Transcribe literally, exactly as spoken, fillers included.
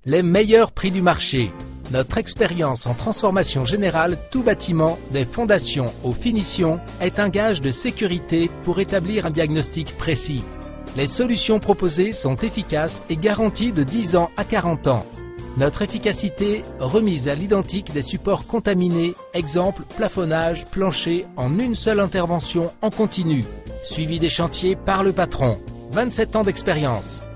Les meilleurs prix du marché. Notre expérience en transformation générale, tout bâtiment, des fondations aux finitions, est un gage de sécurité pour établir un diagnostic précis. Les solutions proposées sont efficaces et garanties de dix ans à quarante ans. Notre efficacité remise à l'identique des supports contaminés, exemple plafonnage, plancher, en une seule intervention en continu. Suivi des chantiers par le patron. vingt-sept ans d'expérience.